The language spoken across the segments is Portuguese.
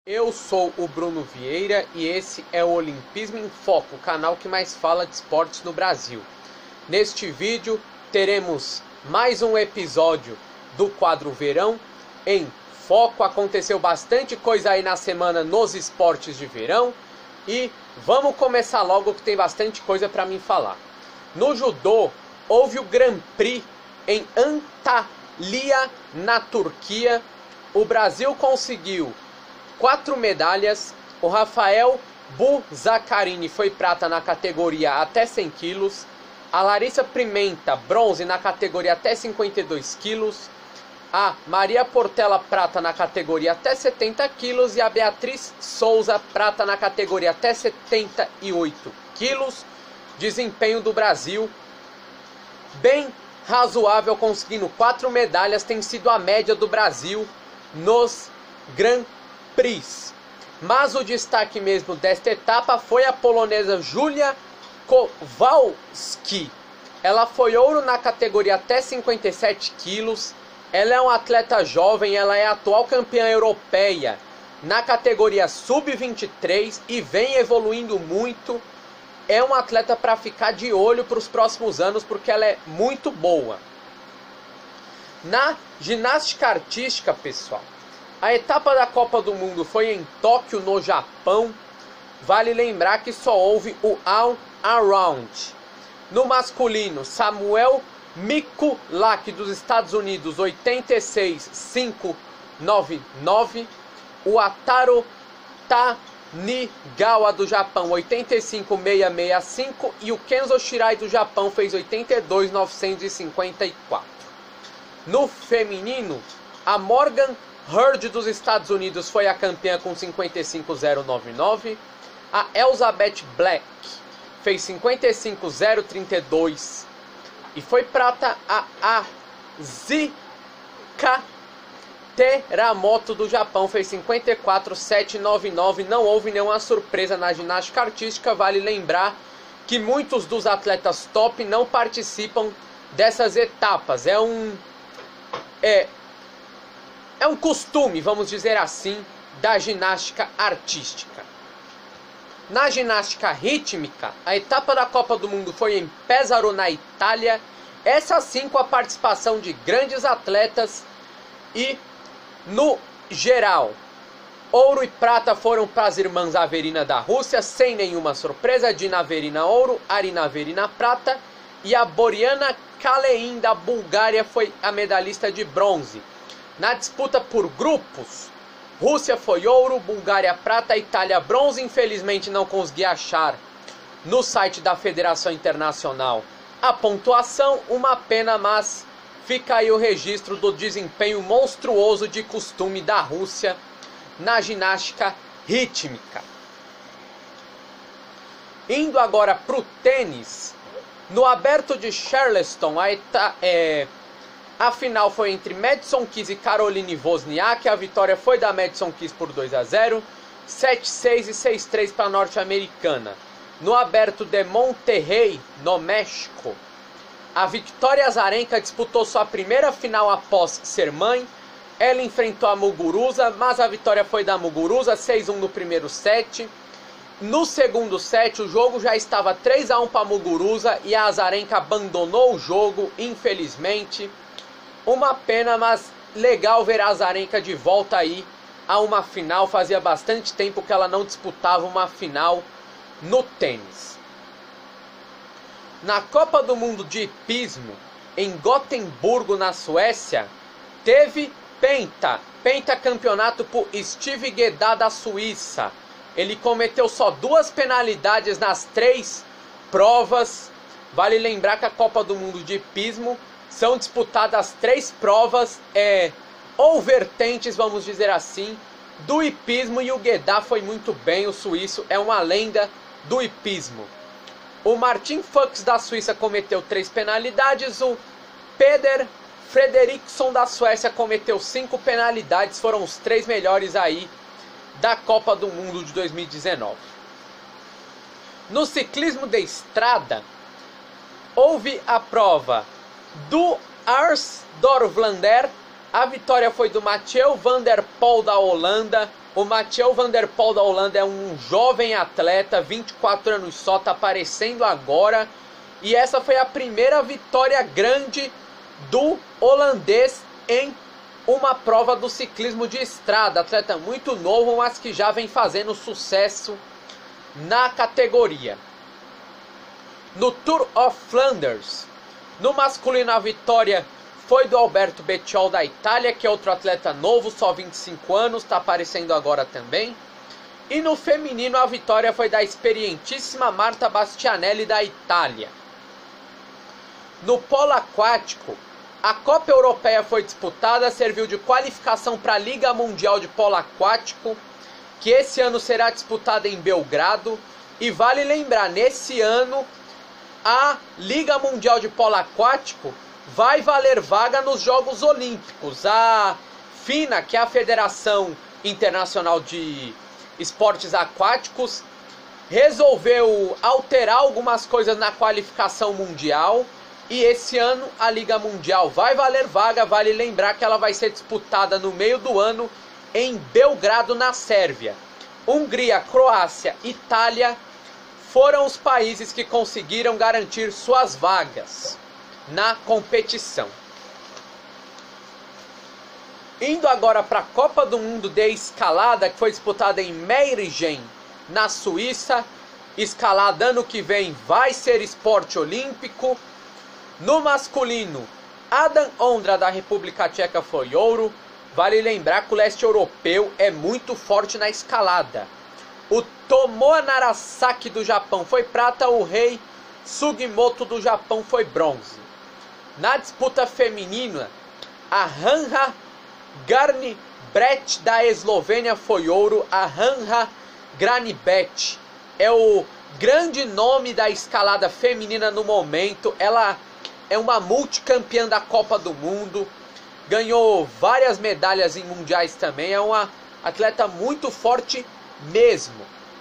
Eu sou o Bruno Vieira e esse é o Olimpismo em Foco, o canal que mais fala de esportes no Brasil. Neste vídeo teremos mais um episódio do quadro Verão em Foco. Aconteceu bastante coisa aí na semana nos esportes de verão e vamos começar logo que tem bastante coisa para mim falar. No judô houve o Grand Prix em Antalya, na Turquia. O Brasil conseguiu 4 medalhas. O Rafael Buzzacarini foi prata na categoria até 100 quilos. A Larissa Pimenta, bronze na categoria até 52 quilos. A Maria Portela, prata na categoria até 70 quilos. E a Beatriz Souza, prata na categoria até 78 quilos. Desempenho do Brasil bem razoável, conseguindo 4 medalhas. Tem sido a média do Brasil nos Grand Prix. Mas o destaque mesmo desta etapa foi a polonesa Julia Kowalski. Ela foi ouro na categoria até 57 quilos. Ela é uma atleta jovem, ela é a atual campeã europeia na categoria sub-23 e vem evoluindo muito. É uma atleta para ficar de olho para os próximos anos, porque ela é muito boa. Na ginástica artística, pessoal, a etapa da Copa do Mundo foi em Tóquio, no Japão. Vale lembrar que só houve o All Around. No masculino, Samuel Mikulak dos Estados Unidos, 86,599. O Ataro Tanigawa do Japão, 85,665. E o Kenzo Shirai do Japão fez 82,954. No feminino, a Morgan Hurd dos Estados Unidos foi a campeã com 55,099. A Elizabeth Black fez 55,032. E foi prata a Azika Teramoto do Japão, fez 54,799. Não houve nenhuma surpresa na ginástica artística. Vale lembrar que muitos dos atletas top não participam dessas etapas. É um costume, vamos dizer assim, da ginástica artística. Na ginástica rítmica, a etapa da Copa do Mundo foi em Pesaro, na Itália. Essa sim com a participação de grandes atletas. E no geral, ouro e prata foram para as irmãs Averina da Rússia, sem nenhuma surpresa. Dina Averina ouro, Arina Averina prata. E a Boriana Kalein da Bulgária foi a medalhista de bronze. Na disputa por grupos, Rússia foi ouro, Bulgária prata, Itália bronze. Infelizmente não consegui achar no site da Federação Internacional a pontuação. Uma pena, mas fica aí o registro do desempenho monstruoso de costume da Rússia na ginástica rítmica. Indo agora para o tênis, no Aberto de Charleston, a final foi entre Madison Keys e Caroline Wozniak. A vitória foi da Madison Keys por 2-0, 7-6 e 6-3 para a norte-americana. No Aberto de Monterrey, no México, a Victoria Azarenka disputou sua primeira final após ser mãe. Ela enfrentou a Muguruza, mas a vitória foi da Muguruza, 6-1 no primeiro set. No segundo set, o jogo já estava 3-1 para a Muguruza e a Azarenka abandonou o jogo, infelizmente. Uma pena, mas legal ver a Azarenka de volta aí a uma final. Fazia bastante tempo que ela não disputava uma final no tênis. Na Copa do Mundo de hipismo, em Gotemburgo, na Suécia, teve pentacampeonato por Steve Guedá da Suíça. Ele cometeu só 2 penalidades nas 3 provas. Vale lembrar que a Copa do Mundo de hipismo são disputadas 3 provas ou vertentes, vamos dizer assim, do hipismo. E o Guedá foi muito bem, o suíço é uma lenda do hipismo. O Martin Fuchs da Suíça cometeu 3 penalidades. O Peder Fredriksson da Suécia cometeu 5 penalidades. Foram os 3 melhores aí da Copa do Mundo de 2019. No ciclismo de estrada, houve a prova do Ars Dorflander A vitória foi do Mathieu van der Poel da Holanda. O Mathieu van der Poel da Holanda é um jovem atleta, 24 anos só, está aparecendo agora. E essa foi a primeira vitória grande do holandês em uma prova do ciclismo de estrada. Atleta muito novo, mas que já vem fazendo sucesso na categoria. No Tour of Flanders, no masculino a vitória foi do Alberto Bettiol da Itália, que é outro atleta novo, só 25 anos, está aparecendo agora também. E no feminino a vitória foi da experientíssima Marta Bastianelli da Itália. No polo aquático, a Copa Europeia foi disputada, serviu de qualificação para a Liga Mundial de Polo Aquático, que esse ano será disputada em Belgrado. E vale lembrar, nesse ano a Liga Mundial de Polo Aquático vai valer vaga nos Jogos Olímpicos. A FINA, que é a Federação Internacional de Esportes Aquáticos, resolveu alterar algumas coisas na qualificação mundial. E esse ano a Liga Mundial vai valer vaga. Vale lembrar que ela vai ser disputada no meio do ano em Belgrado, na Sérvia. Hungria, Croácia, Itália foram os países que conseguiram garantir suas vagas na competição. Indo agora para a Copa do Mundo de Escalada, que foi disputada em Meiringen, na Suíça. Escalada ano que vem vai ser esporte olímpico. No masculino, Adam Ondra da República Tcheca foi ouro. Vale lembrar que o leste europeu é muito forte na escalada. O Tomoa Narasaki do Japão foi prata, o Rei Sugimoto do Japão foi bronze. Na disputa feminina, a Hanja Garnibret da Eslovênia foi ouro. A Hanja Garnibret é o grande nome da escalada feminina no momento. Ela é uma multicampeã da Copa do Mundo, ganhou várias medalhas em mundiais também, é uma atleta muito forte mesmo.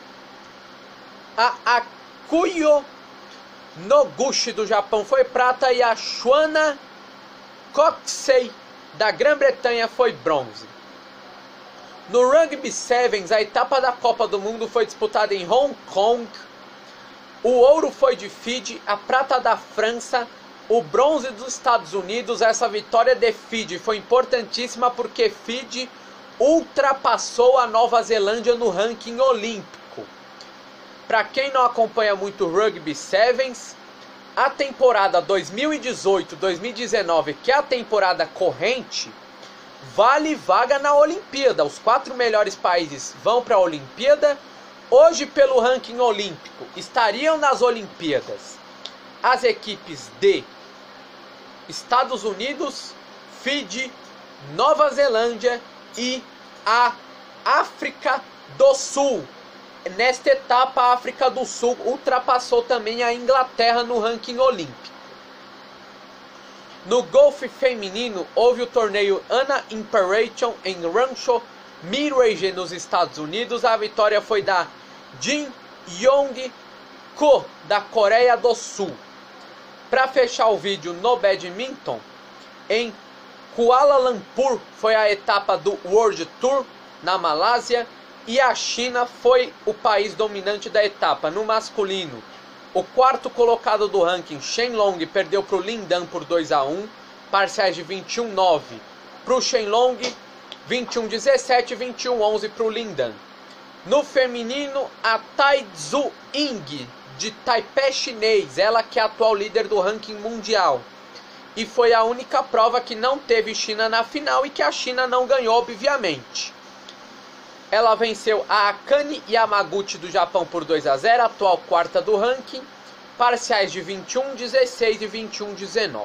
A Akuyo Noguchi do Japão foi prata e a Shwana Coxey da Grã-Bretanha foi bronze. No Rugby Sevens, a etapa da Copa do Mundo foi disputada em Hong Kong. O ouro foi de Fiji, a prata da França, o bronze dos Estados Unidos. Essa vitória de Fiji foi importantíssima porque Fiji ultrapassou a Nova Zelândia no ranking olímpico. Para quem não acompanha muito o Rugby Sevens, a temporada 2018-2019, que é a temporada corrente, vale vaga na Olimpíada. Os 4 melhores países vão para a Olimpíada. Hoje, pelo ranking olímpico, estariam nas Olimpíadas as equipes de Estados Unidos, Fiji, Nova Zelândia e a África do Sul. Nesta etapa, a África do Sul ultrapassou também a Inglaterra no ranking olímpico. No golfe feminino, houve o torneio Anna Imperator em Rancho Mirage, nos Estados Unidos. A vitória foi da Jin Yong-ko, da Coreia do Sul. Para fechar o vídeo, no badminton, em Kuala Lumpur foi a etapa do World Tour, na Malásia, e a China foi o país dominante da etapa. No masculino, o quarto colocado do ranking, Shenlong, perdeu para o Lindan por 2-1, parciais de 21-9 para o Shenlong, 21-17 e 21-11 para o Lindan. No feminino, a Tai Tzu Ying, de Taipei chinês, ela que é a atual líder do ranking mundial. E foi a única prova que não teve China na final e que a China não ganhou, obviamente. Ela venceu a Akane Yamaguchi do Japão por 2-0, atual quarta do ranking, parciais de 21-16 e 21-19.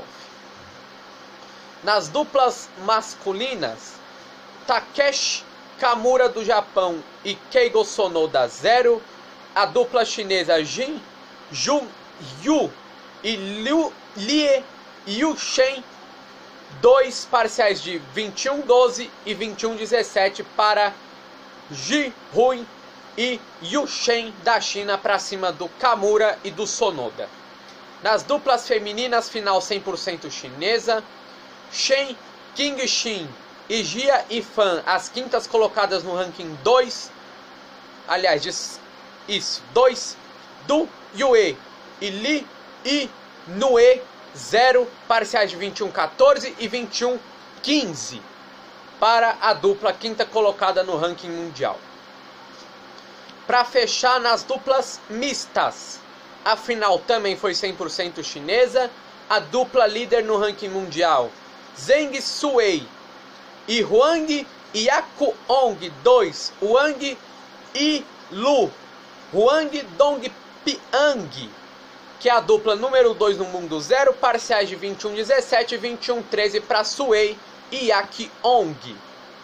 Nas duplas masculinas, Takeshi Kamura do Japão e Keigo Sonoda 0. A dupla chinesa Jin Junyu e Lie Yuchen 2, parciais de 21-12 e 21-17 para Ji Hui e Yuchen da China para cima do Kamura e do Sonoda. Nas duplas femininas, final 100% chinesa, Shen King Shin e Jia Yifan, as quintas colocadas no ranking 2. Aliás, isso, 2. Du Yue e Li Inue, 0, parciais de 21-14 e 21-15 para a dupla quinta colocada no ranking mundial. Para fechar nas duplas mistas, a final também foi 100% chinesa. A dupla líder no ranking mundial, Zheng Suwei e Huang Yakuong 2, Wang Yilu, Huang Dongpiang, que é a dupla número 2 no mundo, 0, parciais de 21-17 e 21-13 para Suwei e Yakuong.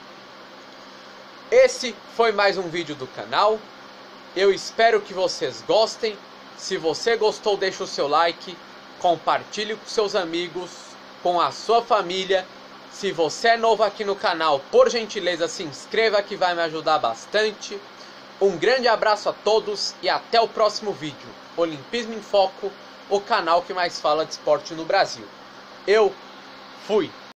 Esse foi mais um vídeo do canal. Eu espero que vocês gostem. Se você gostou, deixa o seu like, compartilhe com seus amigos, com a sua família. Se você é novo aqui no canal, por gentileza se inscreva, que vai me ajudar bastante. Um grande abraço a todos e até o próximo vídeo. Olimpismo em Foco, o canal que mais fala de esporte no Brasil. Eu fui!